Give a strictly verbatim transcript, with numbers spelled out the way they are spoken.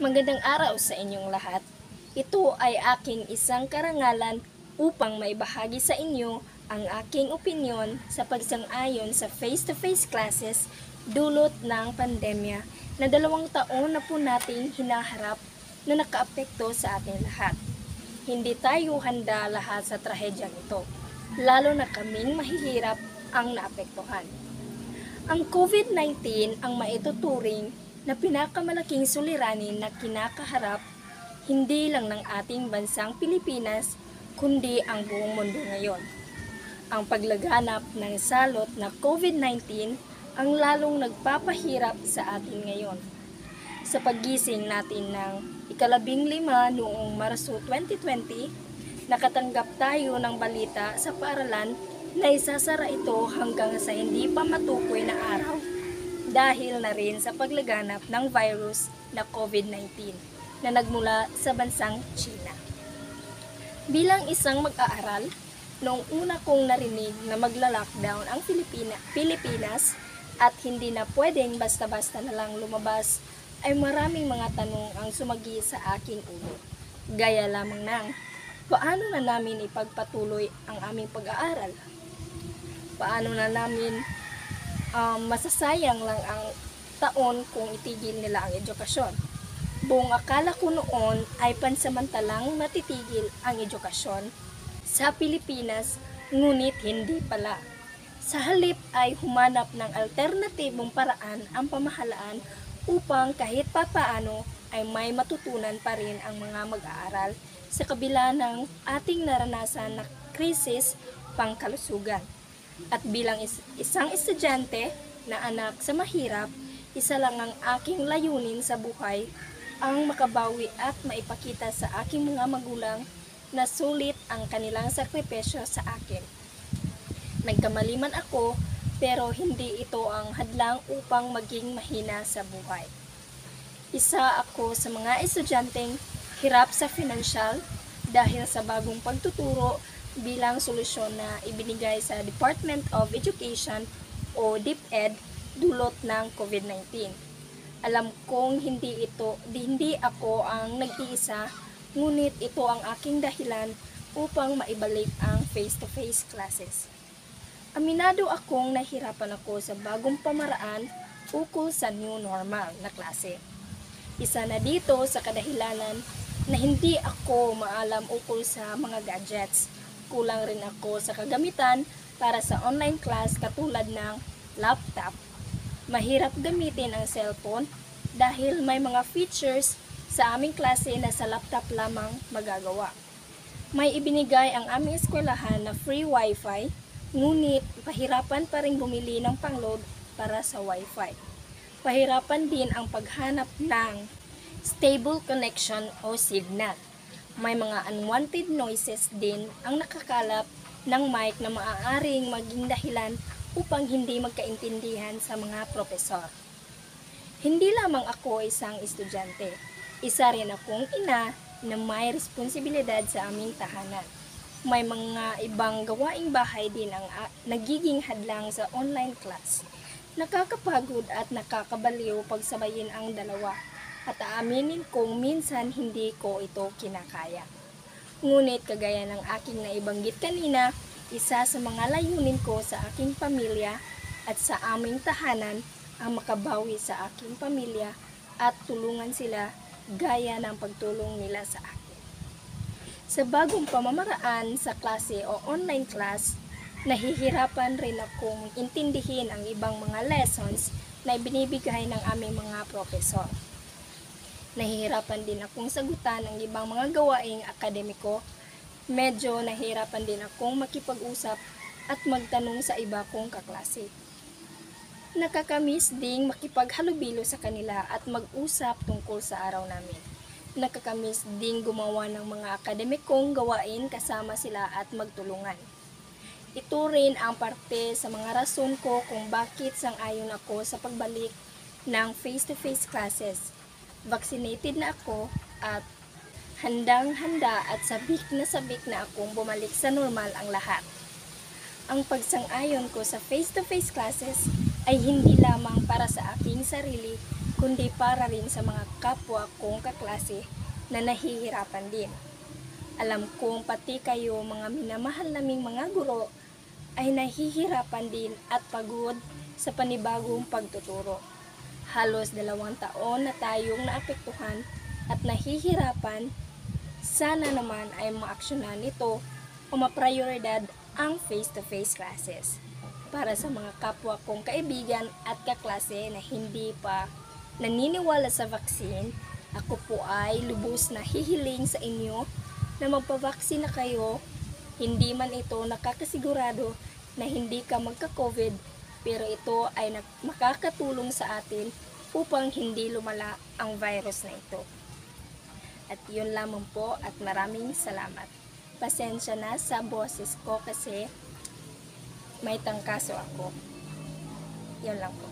Magandang araw sa inyong lahat. Ito ay aking isang karangalan upang maibahagi sa inyo ang aking opinyon sa pagsang-ayon sa face-to-face classes dulot ng pandemya na dalawang taon na po nating hinaharap na nakaapekto sa ating lahat. Hindi tayo handa lahat sa trahedyang ito, lalo na kaming mahihirap ang naapektuhan. Ang COVID nineteen ang maituturing na pinakamalaking suliranin na kinakaharap hindi lang ng ating bansang Pilipinas, kundi ang buong mundo ngayon. Ang paglaganap ng salot na COVID nineteen ang lalong nagpapahirap sa atin ngayon. Sa paggising natin ng ikalabing lima noong Marso twenty twenty, nakatanggap tayo ng balita sa paaralan na isasara ito hanggang sa hindi pa matukoy na araw dahil na rin sa paglaganap ng virus na COVID nineteen na nagmula sa bansang China. Bilang isang mag-aaral, noong una kong narinig na magla-lockdown ang Pilipina, Pilipinas at hindi na pwedeng basta-basta na lang lumabas, ay maraming mga tanong ang sumagi sa aking ulo. Gaya lamang ng, paano na namin ipagpatuloy ang aming pag-aaral? Paano na namin um, masasayang lang ang taon kung itigil nila ang edukasyon? Buong akala ko noon ay pansamantalang matitigil ang edukasyon sa Pilipinas, ngunit hindi pala. Sa halip ay humanap ng alternatibong paraan ang pamahalaan upang kahit papaano ay may matutunan pa rin ang mga mag-aaral sa kabila ng ating naranasan na krisis pangkalusugan. At bilang is- isang estudyante na anak sa mahirap, isa lang ang aking layunin sa buhay ang makabawi at maipakita sa aking mga magulang na sulit ang kanilang sakripisyo sa akin. Nagkamali man ako, pero hindi ito ang hadlang upang maging mahina sa buhay. Isa ako sa mga estudyanteng hirap sa financial dahil sa bagong pagtuturo bilang solusyon na ibinigay sa Department of Education o DepEd dulot ng COVID nineteen. Alam kong hindi ito, hindi ako ang nag-iisa, ngunit ito ang aking dahilan upang maibalik ang face-to-face classes. Aminado akong nahirapan ako sa bagong pamaraan ukol sa new normal na klase. Isa na dito sa kadahilanan na hindi ako maalam ukol sa mga gadgets. Kulang rin ako sa kagamitan para sa online class katulad ng laptop. Mahirap gamitin ang cellphone dahil may mga features sa aming klase na sa laptop lamang magagawa. May ibinigay ang aming eskwelahan na free wifi, ngunit pahirapan pa rin bumili ng pangload para sa wifi. Pahirapan din ang paghanap ng stable connection o signal. May mga unwanted noises din ang nakakalap ng mic na maaaring maging dahilan upang hindi magkaintindihan sa mga propesor. Hindi lamang ako isang estudyante, isa rin akong ina na may responsibilidad sa aming tahanan. May mga ibang gawaing bahay din ang uh, nagiging hadlang sa online class. Nakakapagod at nakakabaliw pagsabayin ang dalawa at aaminin kong minsan hindi ko ito kinakaya. Ngunit kagaya ng aking naibanggit kanina, isa sa mga layunin ko sa aking pamilya at sa aming tahanan ang makabawi sa aking pamilya at tulungan sila gaya ng pagtulong nila sa akin. Sa bagong pamamaraan sa klase o online class, nahihirapan rin akong intindihin ang ibang mga lessons na ibinibigay ng aming mga profesor. Nahihirapan din akong sagutan ang ibang mga gawaing akademiko. Medyo nahihirapan din akong makipag-usap at magtanong sa iba kong kaklase. Nakakamiss ding makipaghalubilo sa kanila at mag-usap tungkol sa araw namin. Nakakamiss ding gumawa ng mga akademikong gawain kasama sila at magtulungan. Ito rin ang parte sa mga rason ko kung bakit sang-ayon ako sa pagbalik ng face-to-face classes. Vaccinated na ako at handang-handa at sabik na sabik na akong bumalik sa normal ang lahat. Ang pagsang-ayon ko sa face-to-face classes ay hindi lamang para sa aking sarili, kundi para rin sa mga kapwa kong kaklase na nahihirapan din. Alam kong pati kayo mga minamahal naming mga guro ay nahihirapan din at pagod sa panibagong pagtuturo. Halos dalawang taon na tayong naapektuhan at nahihirapan. Sana naman ay maaksyonan ito o maprioridad ang face-to-face classes para sa mga kapwa kong kaibigan at kaklase na hindi pa naniniwala sa vaccine. Ako po ay lubos na hihiling sa inyo na magpavaksin na kayo. Hindi man ito nakakasigurado na hindi ka magka-COVID, pero ito ay makakatulong sa atin upang hindi lumala ang virus na ito. At yun lamang po at maraming salamat. Pasensya na sa boses ko kasi may tangkaso ako. Yun lang po.